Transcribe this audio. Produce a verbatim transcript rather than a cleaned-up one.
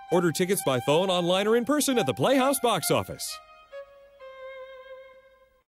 Order tickets by phone, online, or in person at the Playhouse box office.